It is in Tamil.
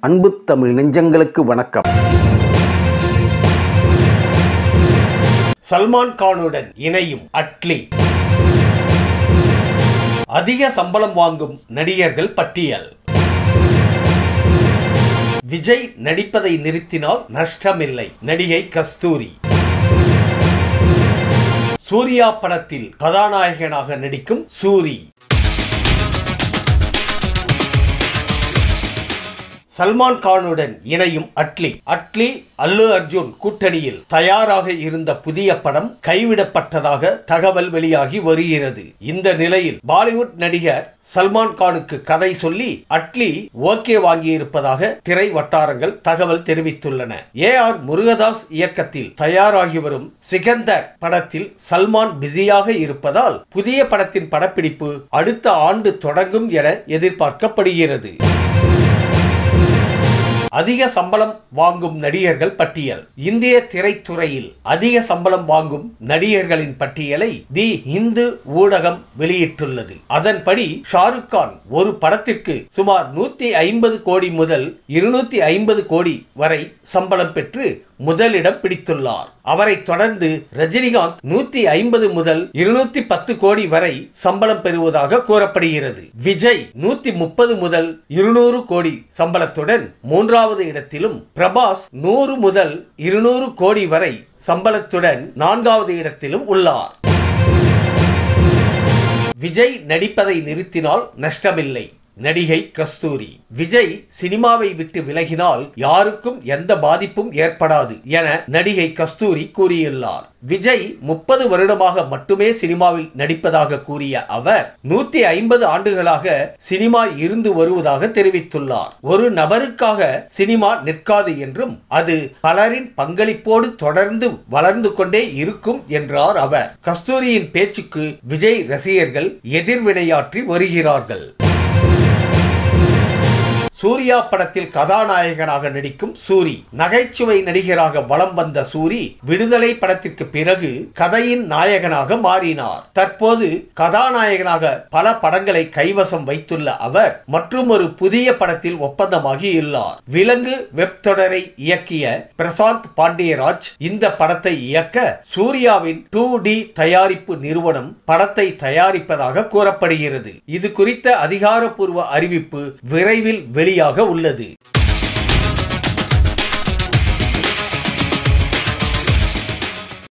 அன்பு தமிழ் நெஞ்சங்களுக்கு வணக்கம். சல்மான் கானுடன் இணையும் அட்லி. அதிக சம்பளம் வாங்கும் நடிகர்கள் பட்டியல். விஜய் நடிப்பதை நிறுத்தினால் நஷ்டமில்லை, நடிகை கஸ்தூரி. சூர்யா படத்தில் கதாநாயகனாக நடிக்கும் சூரி. சல்மான் கானுடன் இணையும் அட்லி. அட்லி அல்லு அர்ஜுன் கூட்டணியில் தயாராக இருந்த புதிய படம் கைவிடப்பட்டதாக தகவல் வெளியாகி வருகிறது. இந்த நிலையில் பாலிவுட் நடிகர் சல்மான் கானுக்கு கதை சொல்லி அட்லி ஓகே வாங்கியிருப்பதாக திரை வட்டாரங்கள் தகவல் தெரிவித்துள்ளன. AR முருகதாஸ் இயக்கத்தில் தயாராகி வரும் சிகந்தர் படத்தில் சல்மான் பிஸியாக இருப்பதால் புதிய படத்தின் படப்பிடிப்பு அடுத்த ஆண்டு தொடங்கும் என எதிர்பார்க்கப்படுகிறது. அதிக சம்பளம் வாங்கும் நடிகர்கள் பட்டியல். இந்திய திரைத்துறையில் அதிக சம்பளம் வாங்கும் நடிகர்களின் பட்டியலை தி இந்து ஊடகம் வெளியிட்டுள்ளது. அதன்படி ஷாருக் கான் ஒரு படத்திற்கு சுமார் 150 கோடி முதல் 250 கோடி வரை சம்பளம் பெற்று முதலிடம் பிடித்துள்ளார். அவரை தொடர்ந்து ரஜினிகாந்த் 150 முதல் 210 கோடி வரை சம்பளம் பெறுவதாக கூறப்படுகிறது. விஜய் 130 முதல் 200 கோடி சம்பளத்துடன் மூன்றாவது இடத்திலும், பிரபாஸ் 100 முதல் 200 கோடி வரை சம்பளத்துடன் 4வது இடத்திலும் உள்ளார். விஜய் நடிப்பதை நிறுத்தினால் நஷ்டமில்லை, நடிகை கஸ்தூரி. விஜய் சினிமாவை விட்டு விலகினால் யாருக்கும் எந்த பாதிப்பும் ஏற்படாது என நடிகை கஸ்தூரி கூறியுள்ளார். விஜய் 30 வருடமாக மட்டுமே சினிமாவில் நடிப்பதாக கூறிய அவர் 150 ஆண்டுகளாக சினிமா இருந்து வருவதாக தெரிவித்துள்ளார். ஒரு நபருக்காக சினிமா நிற்காது என்றும் அது பலரின் பங்களிப்போடு தொடர்ந்து வளர்ந்து கொண்டே இருக்கும் என்றார் அவர். கஸ்தூரியின் பேச்சுக்கு விஜய் ரசிகர்கள் எதிர்வினையாற்றி வருகிறார்கள். சூர்யா படத்தில் கதாநாயகனாக நடிக்கும் சூரி. நகைச்சுவை நடிகராக வலம் வந்த சூரி விடுதலை படத்திற்கு பிறகு கதையின் நாயகனாக மாறினார். தற்போது கதாநாயகனாக பல படங்களை கைவசம் வைத்துள்ள அவர் மற்றும் ஒரு புதிய படத்தில் ஒப்பந்தமாகியுள்ளார். விலங்கு வெப் தொடரை இயக்கிய பிரசாந்த் பாண்டியராஜ் இந்த படத்தை இயக்க சூர்யாவின் 2D தயாரிப்பு நிறுவனம் படத்தை தயாரிப்பதாக கூறப்படுகிறது. இது குறித்த அதிகாரப்பூர்வ அறிவிப்பு விரைவில் வெளியாக உள்ளது.